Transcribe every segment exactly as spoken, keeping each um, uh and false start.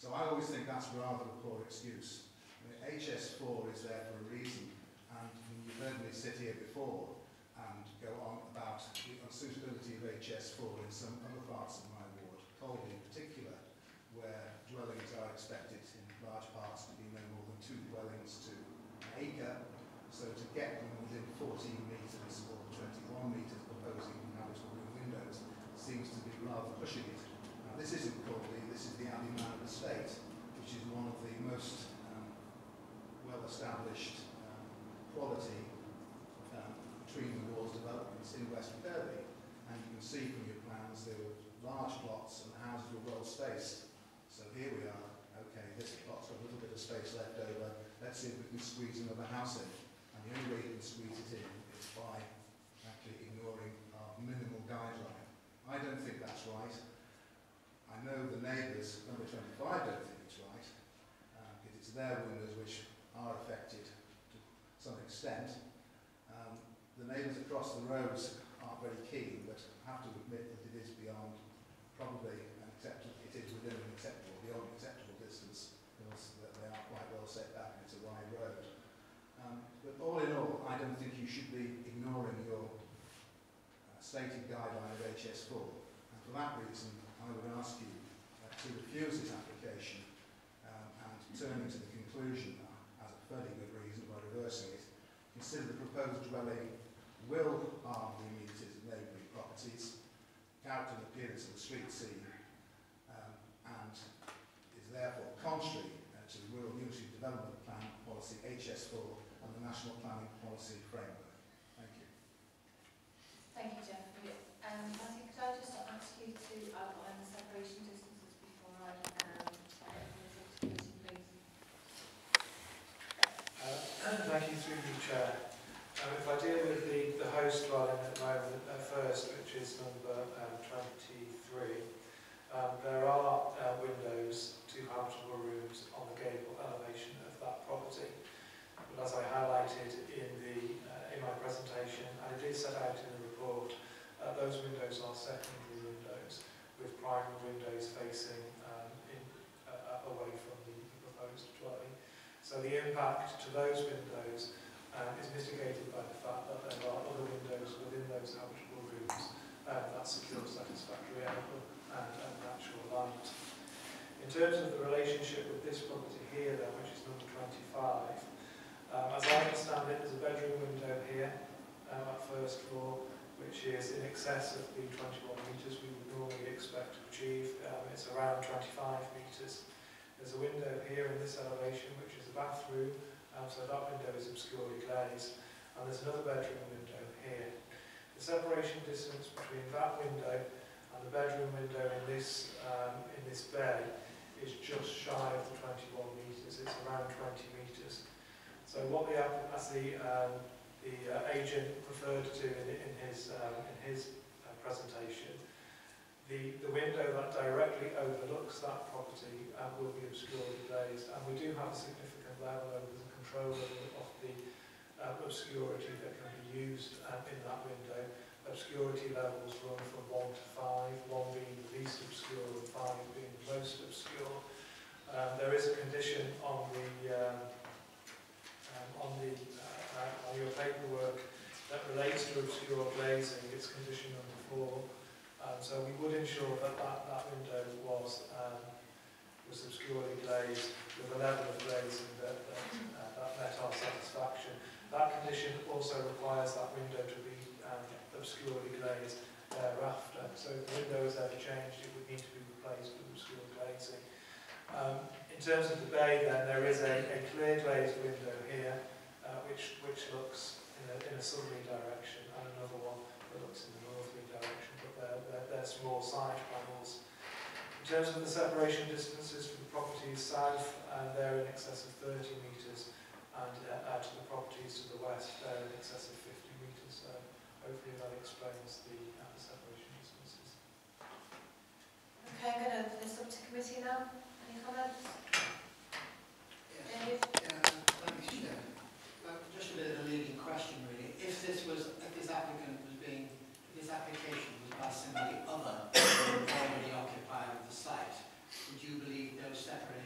So I always think that's rather a poor excuse. I mean, H S four is there for a reason, and you've heard me sit here before and go on about the unsuitability of H S four in some other parts of my ward, Colby in particular, where dwellings are expected in large parts to be no more than two dwellings to an acre. So to get them within fourteen metres or twenty-one metres proposing habitable room windows seems to be rather pushing it. Now this isn't Colby, this is the Abbey estate, which is one of the most um, well-established um, quality um, Treena walls developments in West Kirby. And you can see from your plans there were large plots and the houses were well spaced. So here we are, okay, this plot's got a little bit of space left over, let's see if we can squeeze another house in. And the only way you can squeeze it in is by actually ignoring our minimal guideline. I don't think that's right. I know the neighbours, number twenty-five, don't think it's right, uh, because it's their windows which are affected to some extent. Um, the neighbours across the roads aren't very keen, but I have to admit that it is beyond probably an acceptable, it is within an acceptable, beyond acceptable distance, because they are quite well set back and it's a wide road. Um, but all in all, I don't think you should be ignoring your uh, stated guideline of H S four. And for that reason, I would ask you uh, to refuse this application um, and turning to the conclusion, uh, as a fairly good reason by reversing it, consider the proposed dwelling will harm the amenities of neighbouring properties, character and appearance of the street scene, um, and is therefore contrary uh, to the Wirral Unity Development Plan Policy H S four and the National Planning Policy Framework. Thank you. Thank you, Jeff. Um, Matthew, could I just ask you to outline the separation distances before I um, please? Uh, thank you through you, Chair. Um, if I deal with the, the host dwelling at the moment uh, first, which is number um, twenty-three, um, there are uh, windows, two habitable rooms on the gable elevation of that property. But as I highlighted in the uh, in my presentation, and it is set out in the report, uh, those windows are secondary windows with primary windows facing um, in, uh, away from the proposed dwelling. So the impact to those windows um, is mitigated by the fact that there are other windows within those habitable rooms um, that secure satisfactory outlook and, and natural light. In terms of the relationship with this property here then, which is number twenty-five, um, as I understand it, there's a bedroom window here um, at first floor, which is in excess of the twenty-one metres we would normally expect to achieve. Um, it's around twenty-five metres. There's a window here in this elevation, which is a bathroom, um, so that window is obscurely glazed. And there's another bedroom window here. The separation distance between that window and the bedroom window in this um, in this bay is just shy of the twenty-one metres. It's around twenty metres. So what the as the um, the uh, agent referred to in, in his um, in his uh, presentation, the the window that directly overlooks that property uh, will be obscurely glazed, and we do have a significant level over the control level of the uh, obscurity that can be used um, in that window. Obscurity levels run from one to five, one being the least obscure and five being the most obscure. Um, there is a condition on the um, um, on the uh, on your paperwork that relates to obscure glazing. It's condition number four. Um, so we would ensure that that, that window was um, was obscurely glazed with a level of glazing that that, uh, that met our satisfaction. That condition also requires that window to be um, obscurely glazed thereafter. So if the window is ever changed, it would need to be replaced with obscure glazing. Um, in terms of the bay, then there is a, a clear glazed window here, uh, which which looks in a, in a southerly direction, and another one that looks in the northerly direction. But they're, they're, they're small side panels. In terms of the separation distances from the properties south, uh, they're in excess of thirty metres. And uh, out to the properties to the west, they're in excess of fifty metres. So hopefully that explains the, uh, the separation distances. Okay, I'm going to open this up to committee now. Any comments? Yes. Dave? Yeah, thank you, Chair. Uh, just a bit of a leading question, really. If this was, if this applicant was being, if this application was by somebody other than already occupier of the site, would you believe those separate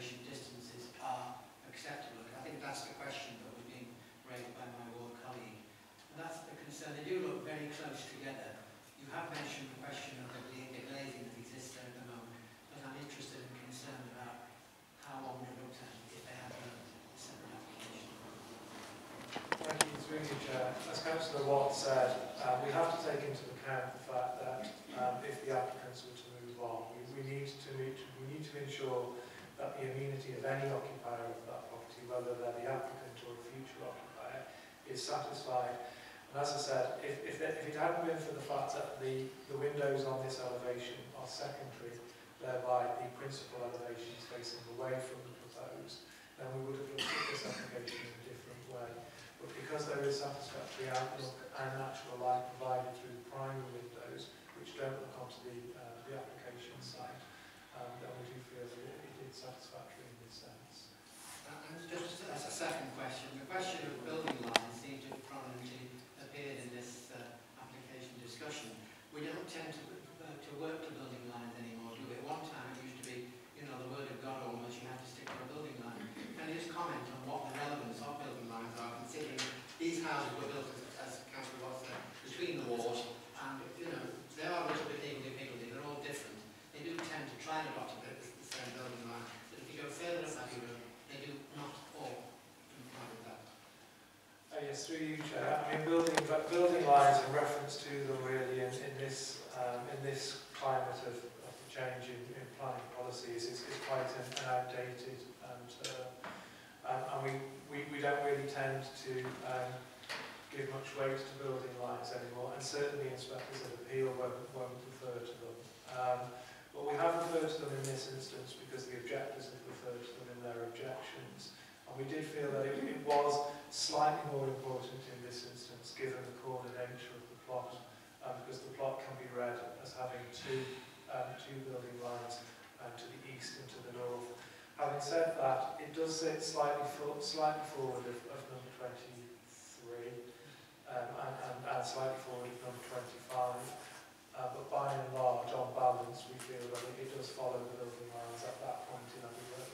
Chair. As Councillor Watt said, uh, we have to take into account the fact that um, if the applicants were to move on, we, we need to meet, we need to ensure that the amenity of any occupier of that property, whether they're the applicant or a future occupier, is satisfied. And as I said, if, if, it, if it hadn't been for the fact that the, the windows on this elevation are secondary, thereby the principal elevation is facing away from the proposed, then we would have looked at this application in a different way. But because there is satisfactory outlook and natural light provided through the primary windows, which don't look onto the, uh, the application site, um, then we do feel that it, it is satisfactory in this sense. Uh, and just as a second question, the question of building lines seems to have prominently appeared in this uh, application discussion. We don't tend to, uh, to work to building lines anymore, do we? At one time it used to be, you know, the word of God almost, you have to stick to a building line. Can you just comment on what the relevance of building lines are, considering these houses were built, as, as Councillor Watt said, between the walls, and, you know, they are a little bit higgledy-piggledy, they're all different. They do tend to try and adopt a bit the same building line, but if you go further up that road, they do not all comply with that. Uh, yes, through you, Chair. I mean, building, building lines in reference to them really in, in this um, in this climate of, of change in, in planning policies is, is quite an, an outdated, and uh, um, and we, we we don't really tend to um, give much weight to building lines anymore, and certainly inspectors of appeal won't, won't refer to them. Um, but we have referred to them in this instance because the objectors have referred to them in their objections. And we did feel that it, it was slightly more important in this instance, given the corner nature of the plot, um, because the plot can be read as having two, um, two building lines um, to the east and to the north. Having said that, it does sit slightly, for, slightly forward of, of number twenty-three um, and, and, and slightly forward of number twenty-five. Uh, but by and large, on balance, we feel that it, it does follow the building lines at that point in Abbey Road.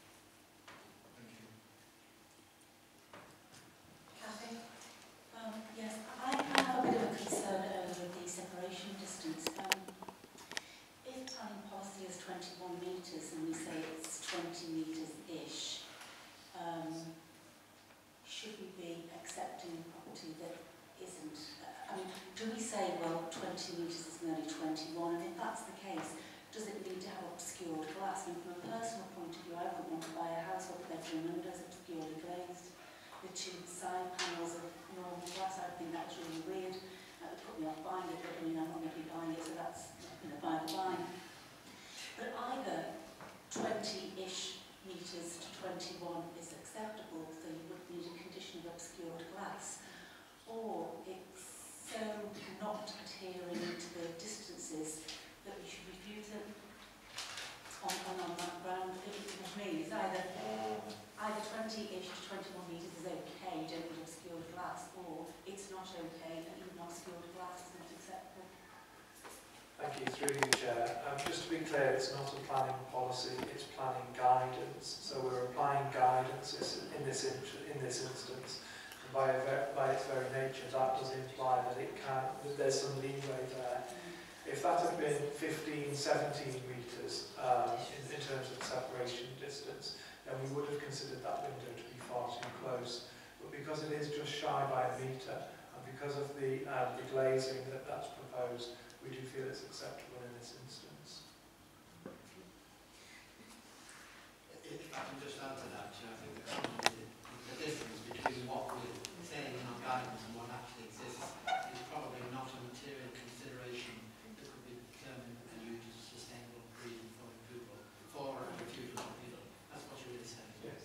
Kathy? Um, yes, I have a bit of a concern over the separation distance. Um, if planning policy is twenty-one metres and we say it's twenty metres-ish, um, should we be accepting a property that isn't? Uh, I mean, do we say, well, twenty metres is nearly twenty-one, and if that's the case, does it need to have obscured glass? And from a personal point of view, I wouldn't want to buy a house where the bedroom windows are obscurely glazed with two side panels of normal glass. I think that's really weird. That would put me off buying it, but I mean, I'm not going to be buying it, so that's not going to buy the line. But either twenty-ish metres to twenty-one is acceptable, so you would need a condition of obscured glass, or it's so not adhering to the distances that we should refuse it on, on, on that ground. It would mean it's either either twenty-ish to twenty-one metres is okay, you don't need obscured glass, or it's not okay, and even obscured glass is not acceptable. Thank you. Through you, Chair. Um, just to be clear, it's not a planning policy, it's planning guidance. So we're applying guidance in this, in this instance. And by, a ver by its very nature, that does imply that it can, that there's some leeway there. If that had been fifteen, seventeen metres um, in, in terms of separation distance, then we would have considered that window to be far too close. But because it is just shy by a metre, and because of the, um, the glazing that that's proposed, we do feel it's acceptable in this instance. If I can just add to that, I think the, the difference between what we're saying in our guidance and what actually exists is probably not a material consideration that could be determined and used as a sustainable reason for approval, for a refusal of appeal. That's what you're really saying. Yes.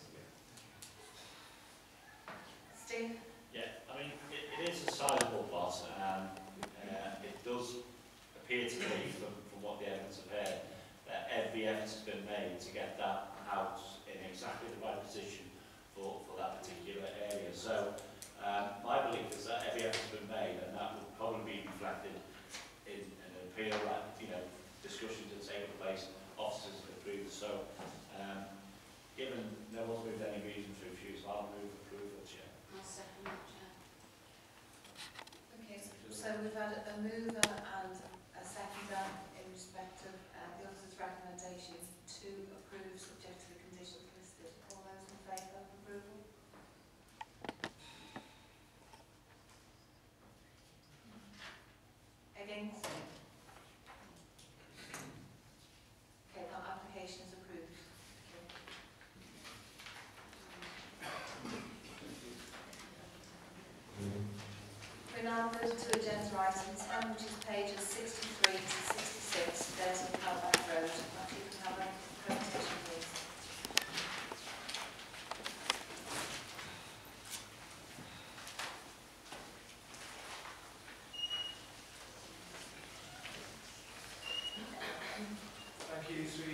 Steve? Yeah, I mean, it, it is a sizable plot, and uh, it does appear to me, from, from what the evidence have heard, that every effort has been made to get that house in exactly the right position for, for that particular area. So um, my belief is that every effort has been made, and that would probably be reflected in, in an appeal, like, you know, discussions that take place, officers have approved. So um, given no one's moved any reason to refuse, I'll move approval, Chair. I'll second that, Chair. Okay, so we've had a mover and a seconder in respect of uh, the officer's recommendation to approve subject to the conditions listed. All those in favour of approval?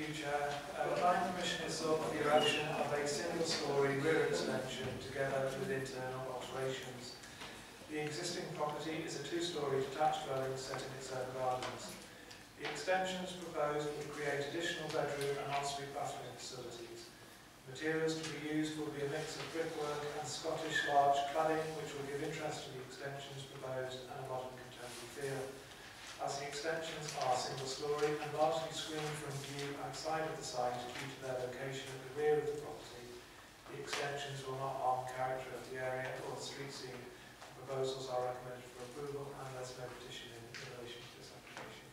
you, Chair. Uh, the Planning Commission is sought for the erection of a single-storey rear extension together with internal alterations. The existing property is a two-storey detached dwelling set in its own gardens. The extensions proposed would create additional bedroom and ensuite bathroom facilities. Materials to be used will be a mix of brickwork and Scottish large cladding, which will give interest to the extensions proposed and a modern contemporary feel. As the extensions are single-storey and largely screened from view outside of the site due to their location at the rear of the property, the extensions will not harm character of the area or the street scene. The proposals are recommended for approval and there's no petition in, in relation to this application.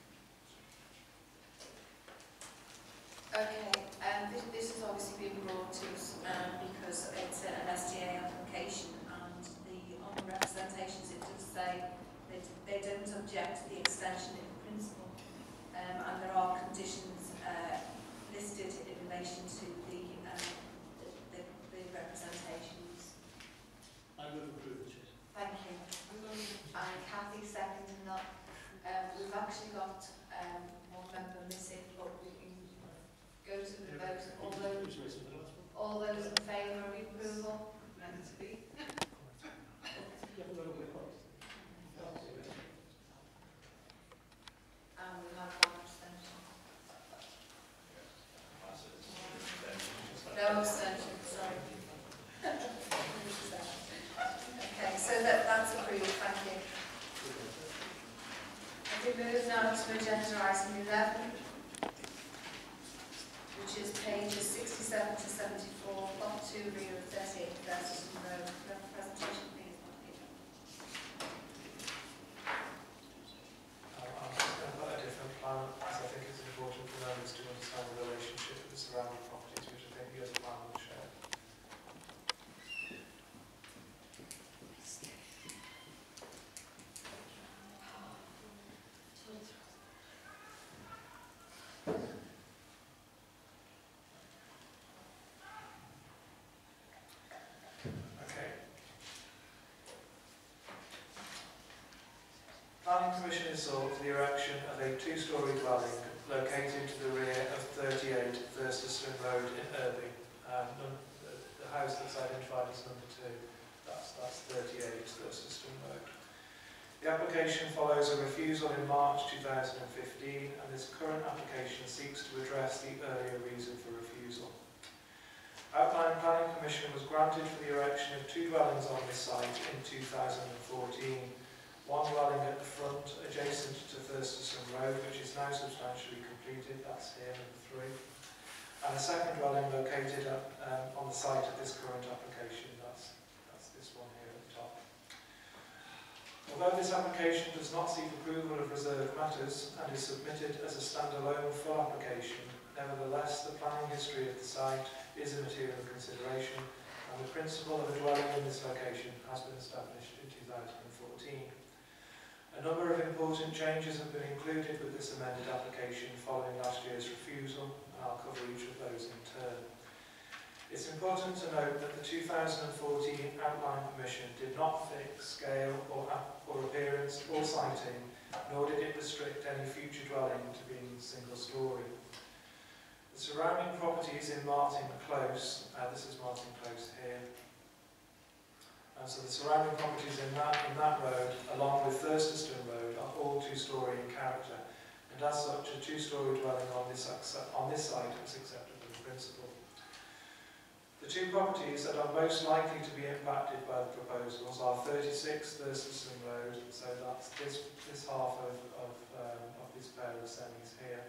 Okay, um, this, this has obviously been brought to us um, because it's an S D A application, and the on the representations it does say that they don't object to the extension in principle, um, and there are conditions uh, listed in relation to the, um, the, the, the representations. I will approve it. Thank you. And Kathy seconding that. Um, we've actually got um, one member missing, but we can go to the vote. All those, all those in favour of approval? Meant to be. And we have one abstention. No abstention, sorry. Okay, so that, that's approved, thank you. I think we move now to agenda item eleven, which is pages sixty-seven to seventy-four, plot two, rear of thirty-eight Thurstaston Road. Presentation, please, Anita. Um, I'm just going to put a different plan because I think it's important for members to understand the relationship with the surrounding properties, which I think the other plan will share. Planning Commission is sought for the erection of a two-storey dwelling located to the rear of thirty-eight Thurstaston Road in Irby. Um, num the, the house that's identified as number two, that's, that's thirty-eight Thurstaston Road. The application follows a refusal in March two thousand fifteen, and this current application seeks to address the earlier reason for refusal. Outline Planning Commission was granted for the erection of two dwellings on this site in two thousand fourteen. One dwelling at the front, adjacent to Thurstaston Road, which is now substantially completed, that's here, number three. And a second dwelling located at, um, on the site of this current application, that's, that's this one here at the top. Although this application does not seek approval of reserved matters and is submitted as a standalone full application, nevertheless the planning history of the site is a material consideration, and the principle of a dwelling in this location has been established in two thousand fourteen. A number of important changes have been included with this amended application following last year's refusal, and I'll cover each of those in turn. It's important to note that the two thousand fourteen Outline Permission did not fix scale or, or appearance or siting, nor did it restrict any future dwelling to being single-storey. The surrounding properties in Martin Close, uh, this is Martin Close here, and so the surrounding properties in that, in that road, along with Thurstaston Road, are all two-storey in character, and as such, a two-storey dwelling on this, on this site is acceptable in principle. The two properties that are most likely to be impacted by the proposals are thirty-six Thurstaston Road, so that's this, this half of, of, um, of this pair of semis here.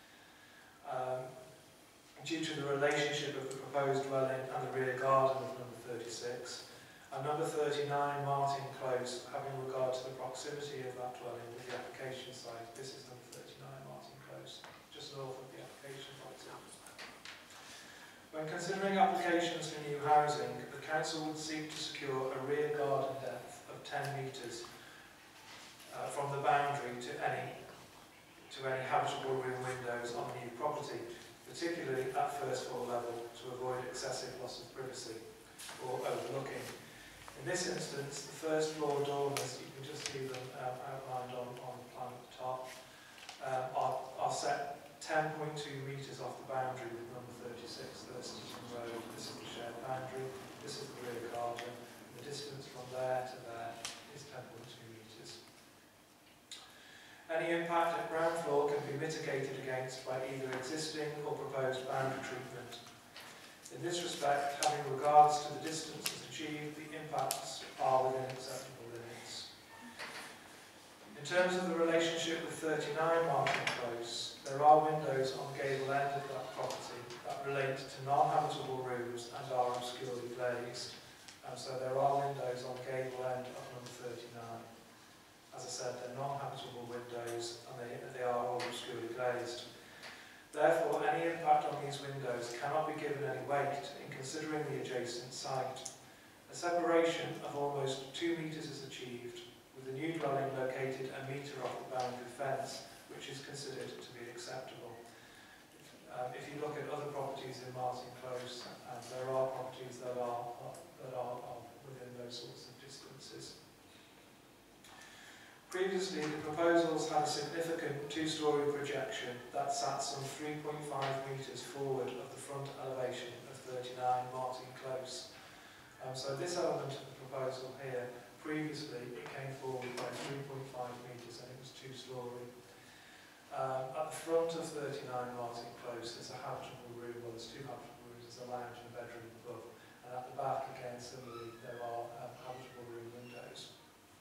Um, due to the relationship of the proposed dwelling and the rear garden of number thirty-six, and number thirty-nine, Martin Close, having regard to the proximity of that dwelling with the application site. This is number thirty-nine, Martin Close, just north of the application site. When considering applications for new housing, the council would seek to secure a rear garden depth of ten metres uh, from the boundary to any, to any habitable room windows on the new property, particularly at first floor level, to avoid excessive loss of privacy or overlooking. In this instance, the first floor dormers, you can just see them um, outlined on, on the plan at the top, um, are, are set ten point two metres off the boundary with number thirty-six, Thurstaston Road. This is the shared boundary, this is the rear garden, and the distance from there to there is ten point two metres. Any impact at ground floor can be mitigated against by either existing or proposed boundary treatment. In this respect, having regards to the distances achieved, the impacts are within acceptable limits. In terms of the relationship with thirty-nine Martin Close, there are windows on the gable end of that property that relate to non-habitable rooms and are obscurely glazed. And so there are windows on the gable end of number thirty-nine. As I said, they're non-habitable windows and they, they are all obscurely glazed. Therefore, any impact on these windows cannot be given any weight in considering the adjacent site. A separation of almost two metres is achieved, with the new dwelling located a metre off the boundary fence, which is considered to be acceptable. Um, if you look at other properties in Martin Close, um, there are properties that are, that are, are within those sorts of distances. Previously, the proposals had a significant two-storey projection that sat some three point five metres forward of the front elevation of thirty-nine Martin Close. Um, so this element of the proposal here, previously it came forward by three point five metres and it was two-storey. Um, at the front of thirty-nine Martin Close there's a habitable room, well there's two habitable rooms, there's a lounge and a bedroom above, and at the back again similarly there are um, habitable room windows.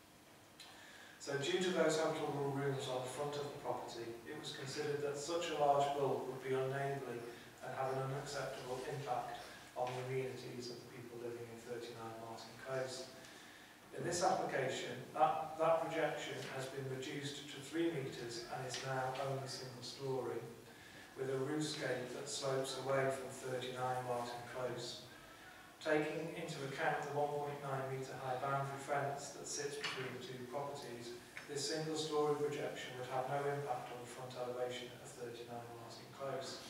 So due to those habitable rooms on the front of the property, it was considered that such a large bulk would be unneighbourly and have an unacceptable impact on the amenities of the people living in thirty-nine Martin Close. In this application, that, that projection has been reduced to three metres and is now only single storey, with a roofscape that slopes away from thirty-nine Martin Close. Taking into account the one point nine metre high boundary fence that sits between the two properties, this single storey projection would have no impact on the front elevation of thirty-nine Martin Close.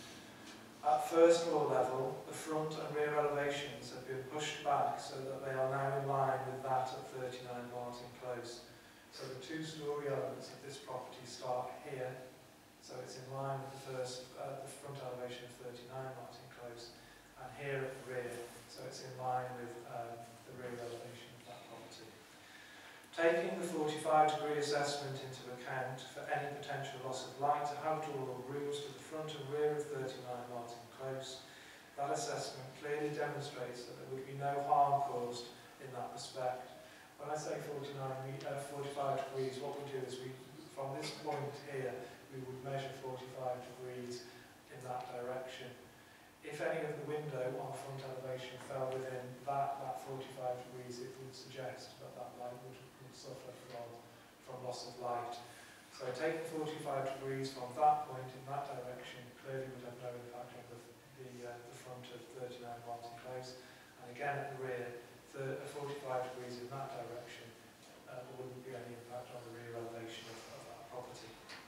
At first floor level, the front and rear elevations have been pushed back so that they are now in line with that of thirty-nine Martin Close. So the two-storey elements of this property start here, so it's in line with the first, uh, the front elevation of thirty-nine Martin Close, and here at the rear, so it's in line with um, the rear elevation of that property. Taking the forty-five degree assessment into account for any potential loss of light to habitable rooms to the front and rear of thirty-nine Martin Close, that assessment clearly demonstrates that there would be no harm caused in that respect. When I say forty-nine, uh, forty-five degrees, what we do is we, from this point here, we would measure forty-five degrees in that direction. If any of the window on the front elevation fell within that, that forty-five degrees, it would suggest that that light would, would suffer from, from loss of light. So taking forty-five degrees from that point in that direction clearly would have no impact on the, the, uh, the front of thirty-nine Martin Close. And again at the rear, the, forty-five degrees in that direction, uh, there wouldn't be any impact on the rear elevation of, of that property.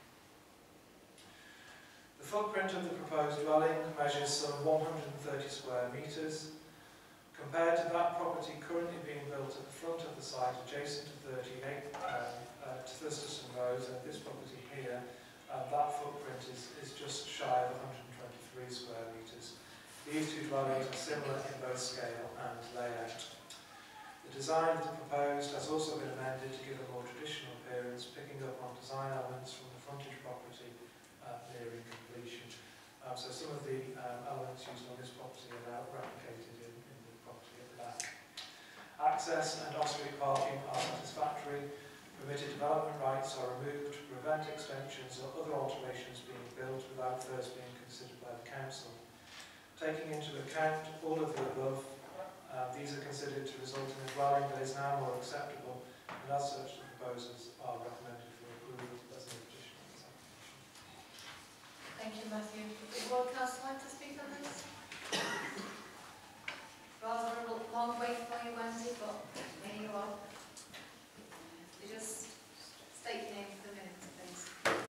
The footprint of the proposed dwelling measures some one hundred thirty square metres. Compared to that property currently being built at the front of the site adjacent to thirty-eight um, uh, to Thurstaston Road, and this property here, uh, that footprint is, is just shy of one hundred twenty-three square metres. These two dwellings are similar in both scale and layout. The design of the proposed has also been amended to give a more traditional appearance, picking up on design elements from the frontage property uh, nearing completion. Um, so some of the um, elements used on this property are now replicated in, in the property at the back. Access and off-street parking are satisfactory. Permitted development rights are removed to prevent extensions or other alterations being built without first being considered by the council. Taking into account all of the above, uh, these are considered to result in a dwelling that is now more acceptable, and as such the proposals are recommended for approval as an additional application. Thank you, Matthew. Would the Royal Council like to speak on